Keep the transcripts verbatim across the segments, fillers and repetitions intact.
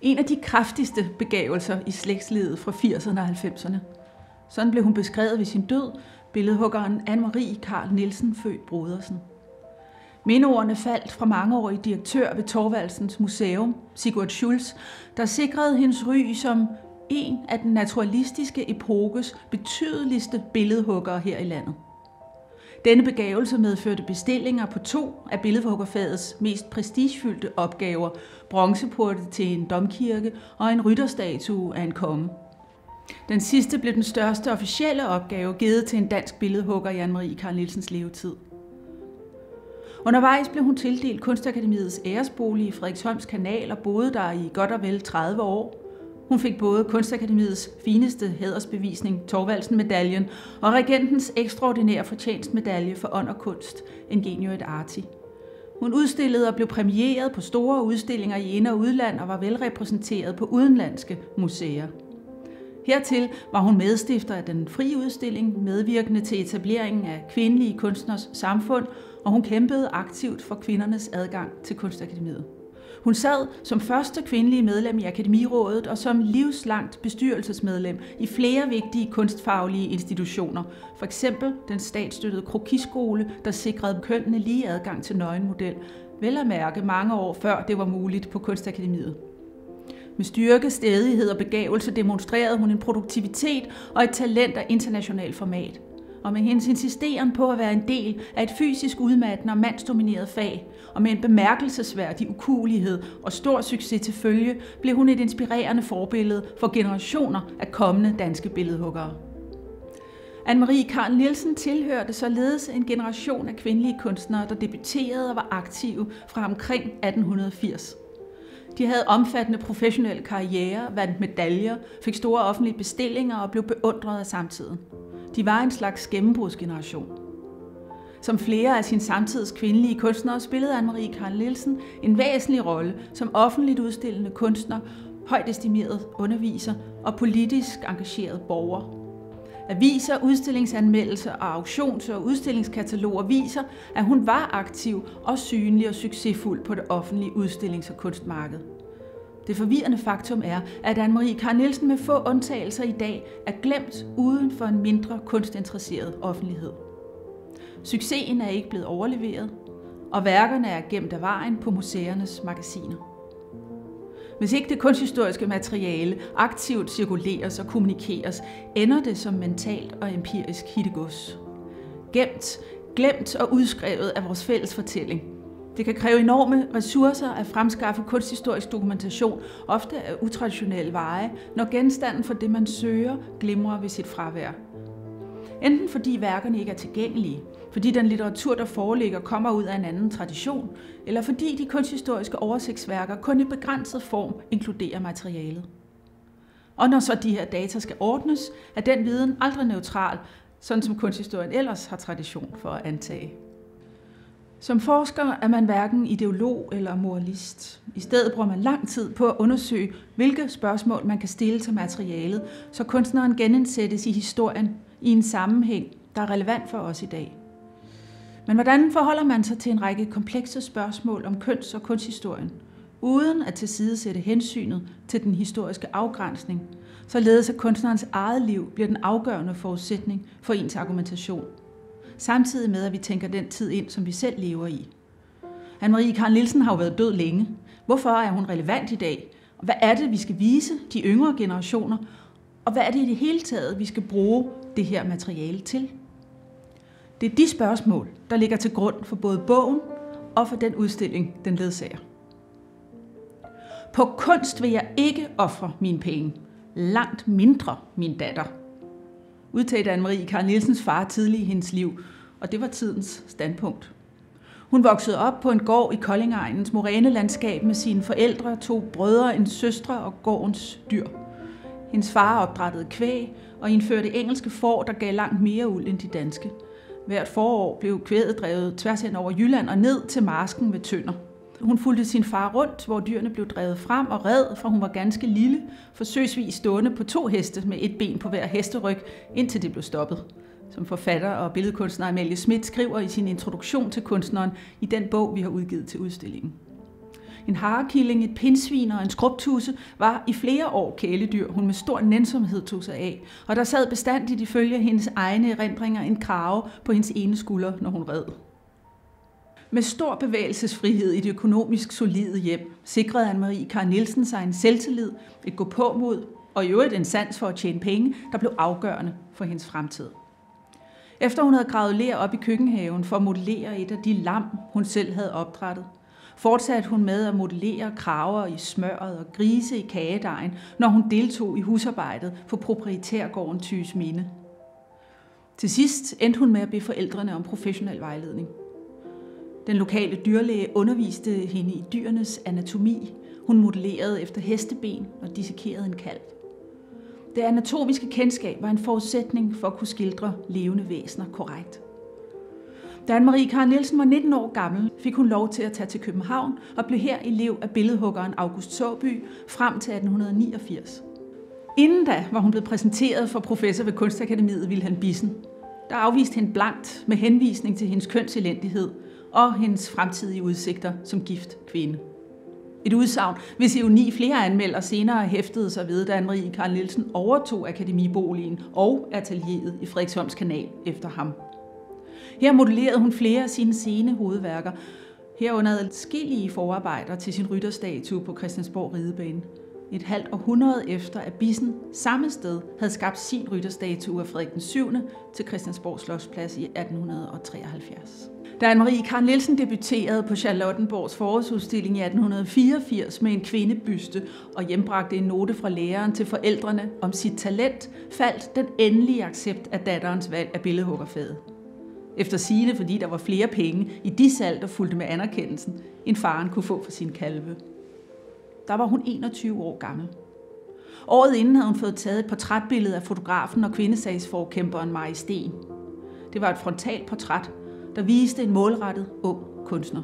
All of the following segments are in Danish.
En af de kraftigste begavelser i slægtslivet fra firserne og halvfemserne. Sådan blev hun beskrevet ved sin død, billedhuggeren Anne-Marie Carl Nielsen, født Brodersen. Mindeordene faldt fra mangeårig direktør ved Thorvaldsens Museum, Sigurd Schultz, der sikrede hendes ry som en af den naturalistiske epokes betydeligste billedhuggere her i landet. Denne begavelse medførte bestillinger på to af billedhuggerfagets mest prestigefyldte opgaver, bronzeporte til en domkirke og en rytterstatue af en konge. Den sidste blev den største officielle opgave givet til en dansk billedhugger i Anne-Marie Carl Nielsens levetid. Undervejs blev hun tildelt Kunstakademiets æresbolig i Frederiksholms Kanal og boede der i godt og vel tredive år. Hun fik både Kunstakademiets fineste hædersbevisning, Thorvaldsen-medaljen, og regentens ekstraordinære fortjenstmedalje for ånd og kunst, Ingenio et arti. Hun udstillede og blev præmieret på store udstillinger i ind- og udland og var velrepræsenteret på udenlandske museer. Hertil var hun medstifter af den frie udstilling, medvirkende til etableringen af kvindelige kunstners samfund, og hun kæmpede aktivt for kvindernes adgang til Kunstakademiet. Hun sad som første kvindelige medlem i Akademirådet og som livslangt bestyrelsesmedlem i flere vigtige kunstfaglige institutioner, for eksempel den statsstøttede krokiskole, der sikrede kønnene lige adgang til nøgenmodel, vel at mærke mange år før det var muligt på Kunstakademiet. Med styrke, stædighed og begavelse demonstrerede hun en produktivitet og et talent af internationalt format. Og med hendes insisteren på at være en del af et fysisk udmattende og mandsdomineret fag, og med en bemærkelsesværdig ukuelighed og stor succes til følge, blev hun et inspirerende forbillede for generationer af kommende danske billedhuggere. Anne-Marie Carl Nielsen tilhørte således en generation af kvindelige kunstnere, der debuterede og var aktive fra omkring atten firs. De havde omfattende professionelle karrierer, vandt medaljer, fik store offentlige bestillinger og blev beundret af samtiden. De var en slags gennembrudsgeneration. Som flere af sin samtids kvindelige kunstnere spillede Anne-Marie Carl Nielsen en væsentlig rolle som offentligt udstillende kunstner, højt estimeret underviser og politisk engageret borger. Aviser, udstillingsanmeldelser og auktions- og udstillingskataloger viser, at hun var aktiv og synlig og succesfuld på det offentlige udstillings- og kunstmarked. Det forvirrende faktum er, at Anne-Marie Carl Nielsen med få undtagelser i dag er glemt uden for en mindre kunstinteresseret offentlighed. Succesen er ikke blevet overleveret, og værkerne er gemt af vejen på museernes magasiner. Hvis ikke det kunsthistoriske materiale aktivt cirkuleres og kommunikeres, ender det som mentalt og empirisk hittegods. Gemt, glemt og udskrevet af vores fælles fortælling. Det kan kræve enorme ressourcer at fremskaffe kunsthistorisk dokumentation, ofte af utraditionelle veje, når genstanden for det, man søger, glimrer ved sit fravær. Enten fordi værkerne ikke er tilgængelige, fordi den litteratur, der foreligger, kommer ud af en anden tradition, eller fordi de kunsthistoriske oversigtsværker kun i begrænset form inkluderer materialet. Og når så de her data skal ordnes, er den viden aldrig neutral, sådan som kunsthistorien ellers har tradition for at antage. Som forsker er man hverken ideolog eller moralist. I stedet bruger man lang tid på at undersøge, hvilke spørgsmål man kan stille til materialet, så kunstneren genindsættes i historien i en sammenhæng, der er relevant for os i dag. Men hvordan forholder man sig til en række komplekse spørgsmål om køns- og kunsthistorien, uden at tilsidesætte hensynet til den historiske afgrænsning, således at kunstnerens eget liv bliver den afgørende forudsætning for ens argumentation, samtidig med at vi tænker den tid ind, som vi selv lever i. Anne-Marie Carl Nielsen har jo været død længe. Hvorfor er hun relevant i dag? Og hvad er det, vi skal vise de yngre generationer? Og hvad er det i det hele taget, vi skal bruge det her materiale til? Det er de spørgsmål, der ligger til grund for både bogen og for den udstilling, den ledsager. På kunst vil jeg ikke ofre mine penge. Langt mindre min datter. Udtalte Anne-Marie Carl Nielsens far tidligt i hendes liv, og det var tidens standpunkt. Hun voksede op på en gård i Koldingegnens morænelandskab med sine forældre, to brødre, en søstre og gårdens dyr. Hendes far opdrættede kvæg og indførte engelske får, der gav langt mere uld end de danske. Hvert forår blev kvæget drevet tværs hen over Jylland og ned til marsken ved Tønder. Hun fulgte sin far rundt, hvor dyrene blev drevet frem og red, fra hun var ganske lille, forsøgsvis stående på to heste med et ben på hver hesteryg, indtil det blev stoppet. Som forfatter og billedkunstner Amalie Schmidt skriver i sin introduktion til kunstneren i den bog, vi har udgivet til udstillingen. En harekilling, et pindsvin og en skrubtusse var i flere år kæledyr, hun med stor nænsomhed tog sig af, og der sad bestandigt ifølge hendes egne erindringer en krage på hendes ene skulder, når hun red. Med stor bevægelsesfrihed i det økonomisk solide hjem, sikrede Anne-Marie Carl Nielsen sig en selvtillid, et gåpåmod og i øvrigt en sans for at tjene penge, der blev afgørende for hendes fremtid. Efter hun havde gravet ler op i køkkenhaven for at modellere et af de lam, hun selv havde opdrættet, fortsatte hun med at modellere kraver i smøret og grise i kagedejen, når hun deltog i husarbejdet på proprietærgården Tygesminde. Til sidst endte hun med at bede forældrene om professionel vejledning. Den lokale dyrlæge underviste hende i dyrenes anatomi. Hun modellerede efter hesteben og dissekerede en kalv. Det anatomiske kendskab var en forudsætning for at kunne skildre levende væsener korrekt. Da Anne-Marie Carl Nielsen var nitten år gammel, fik hun lov til at tage til København og blev her elev af billedhuggeren August Saabye frem til atten niogfirs. Inden da var hun blevet præsenteret for professor ved Kunstakademiet Wilhelm Bissen, der afviste hende blankt med henvisning til hendes kønselendighed og hendes fremtidige udsigter som gift kvinde. Et udsagn, hvis ironi flere anmeldere senere hæftede sig ved, da Anne-Marie Carl Nielsen overtog akademiboligen og atelieret i Frederiksholms Kanal efter ham. Her modellerede hun flere af sine sene hovedværker, herunder adskillige forarbejder til sin rytterstatue på Christiansborg Ridebane. Et halvt århundrede efter, at Bissen samme sted havde skabt sin rytterstatue af Frederik den syvende til Christiansborg Slotsplads i atten treoghalvfjerds. Da Anne-Marie Carl Nielsen debuterede på Charlottenborgs forårsudstilling i atten fireogfirs med en kvindebyste og hjembragte en note fra læreren til forældrene om sit talent, faldt den endelige accept af datterens valg af billedhuggerfaget. Efter sigende, fordi der var flere penge i de salg, der fulgte med anerkendelsen, end faren kunne få for sin kalve. Der var hun enogtyve år gammel. Året inden havde hun fået taget et portrætbillede af fotografen og kvindesagsforkæmperen Marie Steen. Det var et frontalportræt, der viste en målrettet ung kunstner.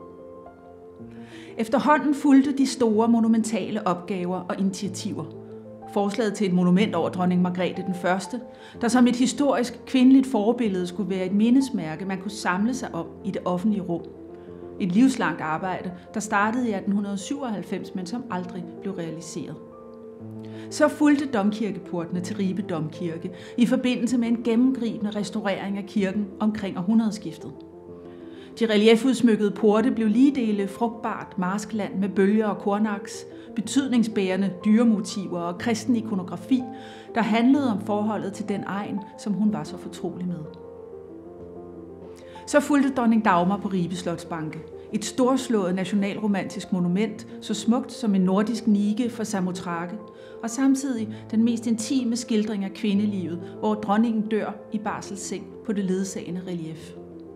Efterhånden fulgte de store monumentale opgaver og initiativer. Forslaget til et monument over dronning Margrethe den første, der som et historisk kvindeligt forbillede skulle være et mindesmærke, man kunne samle sig om i det offentlige rum. Et livslangt arbejde, der startede i atten syvoghalvfems, men som aldrig blev realiseret. Så fulgte domkirkeportene til Ribe Domkirke i forbindelse med en gennemgribende restaurering af kirken omkring århundredeskiftet. De reliefudsmykkede porte blev ligedele frugtbart marskland med bølger og kornaks, betydningsbærende dyremotiver og kristen ikonografi, der handlede om forholdet til den egen, som hun var så fortrolig med. Så fulgte dronning Dagmar på Ribe Slotsbanke. Et storslået nationalromantisk monument, så smukt som en nordisk nike for Samothrake, og samtidig den mest intime skildring af kvindelivet, hvor dronningen dør i barselsseng på det ledsagende relief.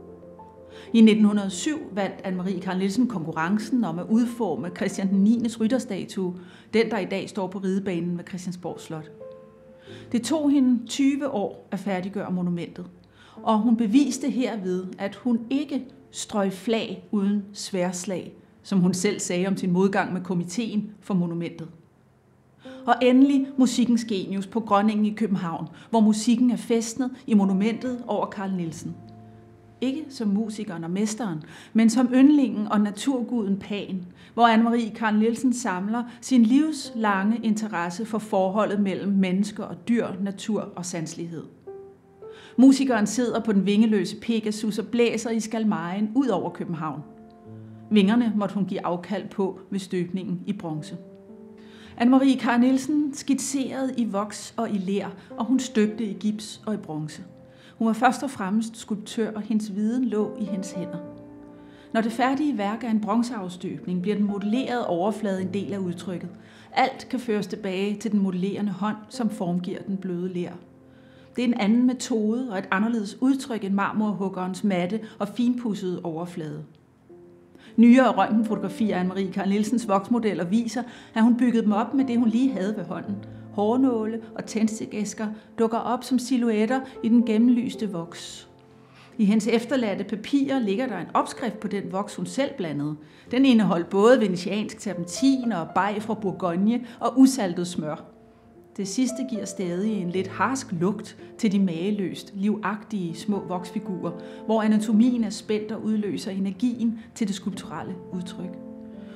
I nitten hundrede og syv vandt Anne-Marie Carl Nielsen konkurrencen om at udforme Christian den niendes rytterstatue, den der i dag står på ridebanen ved Christiansborg Slot. Det tog hende tyve år at færdiggøre monumentet, og hun beviste herved, at hun ikke strøg flag uden sværslag, som hun selv sagde om sin modgang med komiteen for monumentet. Og endelig musikkens genius på Grønningen i København, hvor musikken er fæstnet i monumentet over Carl Nielsen. Ikke som musikeren og mesteren, men som yndlingen og naturguden Pan, hvor Anne-Marie Carl Nielsen samler sin livslange interesse for forholdet mellem mennesker og dyr, natur og sanselighed. Musikeren sidder på den vingeløse Pegasus og blæser i skalmejen ud over København. Vingerne måtte hun give afkald på ved støbningen i bronze. Anne-Marie Carl Nielsen skitserede i voks og i ler, og hun støbte i gips og i bronze. Hun var først og fremmest skulptør, og hendes viden lå i hendes hænder. Når det færdige værk er en bronzeafstøbning, bliver den modellerede overflade en del af udtrykket. Alt kan føres tilbage til den modellerende hånd, som formgiver den bløde ler. Det er en anden metode og et anderledes udtryk end marmorhuggerens matte og finpudsede overflade. Nyere røntgenfotografier af Anne-Marie Carl Nielsens voksmodeller viser, at hun byggede dem op med det, hun lige havde ved hånden. Hårnåle og tændstikæsker dukker op som silhuetter i den gennemlyste voks. I hendes efterladte papirer ligger der en opskrift på den voks, hun selv blandede. Den indeholdt både venetiansk terpentin og baj fra Bourgogne og usaltet smør. Det sidste giver stadig en lidt harsk lugt til de mageløst, livagtige små voksfigurer, hvor anatomien er spændt og udløser energien til det skulpturelle udtryk.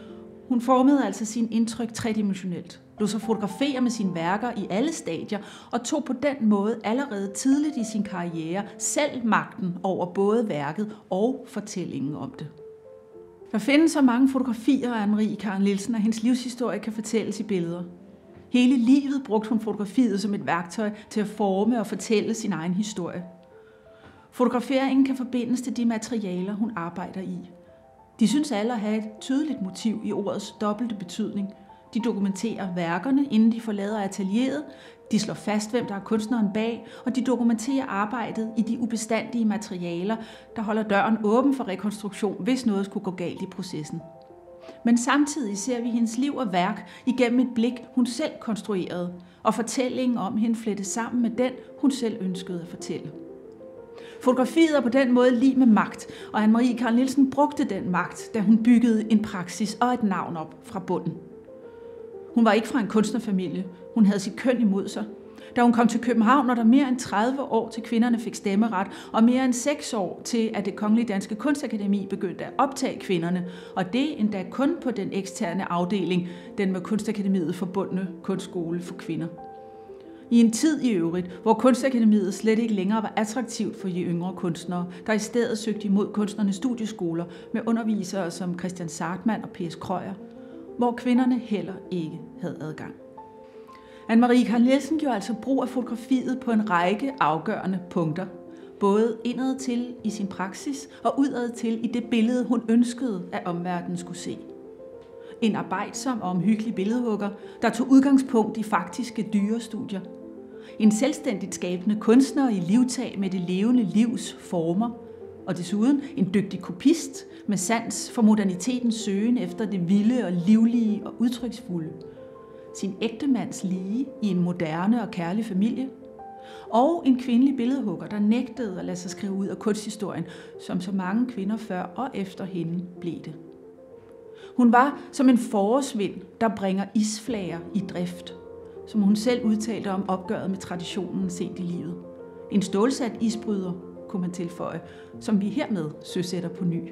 Hun formede altså sin indtryk tredimensionelt, lod sig fotografere med sine værker i alle stadier og tog på den måde allerede tidligt i sin karriere selv magten over både værket og fortællingen om det. Der findes så mange fotografier af Anne-Marie Carl Nielsen, og hendes livshistorie kan fortælles i billeder. Hele livet brugte hun fotografiet som et værktøj til at forme og fortælle sin egen historie. Fotograferingen kan forbindes til de materialer, hun arbejder i. De synes alle at have et tydeligt motiv i ordets dobbelte betydning. De dokumenterer værkerne, inden de forlader atelieret. De slår fast, hvem der er kunstneren bag, og de dokumenterer arbejdet i de ubestandige materialer, der holder døren åben for rekonstruktion, hvis noget skulle gå galt i processen. Men samtidig ser vi hendes liv og værk igennem et blik, hun selv konstruerede, og fortællingen om hende flettes sammen med den, hun selv ønskede at fortælle. Fotografiet er på den måde lig med magt, og Anne-Marie Carl Nielsen brugte den magt, da hun byggede en praksis og et navn op fra bunden. Hun var ikke fra en kunstnerfamilie. Hun havde sit køn imod sig. Da hun kom til København, var der mere end tredive år til kvinderne fik stemmeret, og mere end seks år til, at Det Kongelige Danske Kunstakademi begyndte at optage kvinderne, og det endda kun på den eksterne afdeling, den med Kunstakademiet forbundne kunstskole for kvinder. I en tid i øvrigt, hvor Kunstakademiet slet ikke længere var attraktivt for de yngre kunstnere, der i stedet søgte imod kunstnernes studieskoler med undervisere som Christian Sartmann og P S Krøyer, hvor kvinderne heller ikke havde adgang. Anne-Marie Carl Nielsen gjorde altså brug af fotografiet på en række afgørende punkter, både indad til i sin praksis og udad til i det billede, hun ønskede, at omverdenen skulle se. En arbejdsom og omhyggelig billedhugger, der tog udgangspunkt i faktiske dyrestudier. En selvstændigt skabende kunstner i livtag med det levende livs former, og desuden en dygtig kopist med sans for modernitetens søgen efter det vilde og livlige og udtryksfulde. Sin ægtemands lige i en moderne og kærlig familie. Og en kvindelig billedhugger, der nægtede at lade sig skrive ud af kunsthistorien, som så mange kvinder før og efter hende blev det. Hun var som en forårsvind, der bringer isflager i drift, som hun selv udtalte om opgøret med traditionen sent i livet. En stålsat isbryder, kunne man tilføje, som vi hermed søsætter på ny.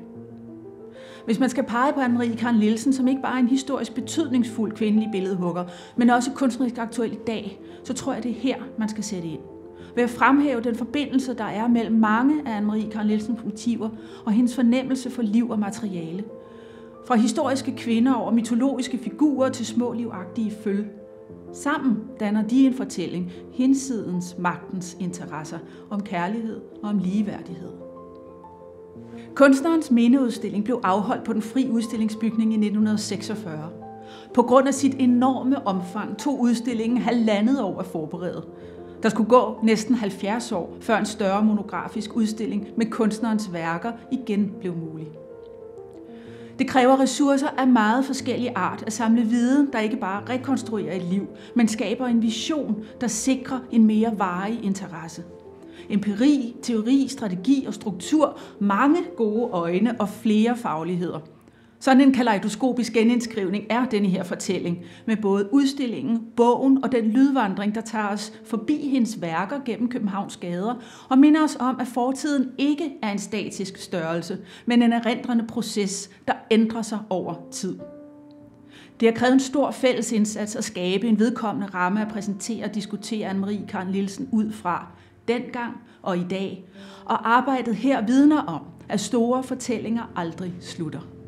Hvis man skal pege på Anne-Marie Carl Nielsen, som ikke bare er en historisk betydningsfuld kvindelig billedhugger, men også kunstnerisk aktuel i dag, så tror jeg, det er her, man skal sætte ind. Ved at fremhæve den forbindelse, der er mellem mange af Anne-Marie Carl Nielsens motiver og hendes fornemmelse for liv og materiale. Fra historiske kvinder over mytologiske figurer til små livagtige føl. Sammen danner de en fortælling, hinsidens magtens interesser, om kærlighed og om ligeværdighed. Kunstnerens mindeudstilling blev afholdt på Den Fri Udstillingsbygning i nitten seksogfyrre. På grund af sit enorme omfang tog udstillingen halvandet år at forberede. Der skulle gå næsten halvfjerds år, før en større monografisk udstilling med kunstnerens værker igen blev mulig. Det kræver ressourcer af meget forskellig art at samle viden, der ikke bare rekonstruerer et liv, men skaber en vision, der sikrer en mere varig interesse. Empiri, teori, strategi og struktur, mange gode øjne og flere fagligheder. Sådan en kaleidoskopisk genindskrivning er denne her fortælling, med både udstillingen, bogen og den lydvandring, der tager os forbi hendes værker gennem Københavns gader, og minder os om, at fortiden ikke er en statisk størrelse, men en erindrende proces, der ændrer sig over tid. Det har krævet en stor fælles indsats at skabe en vedkommende ramme at præsentere og diskutere Anne-Marie Carl Nielsen ud fra, dengang og i dag, og arbejdet her vidner om, at store fortællinger aldrig slutter.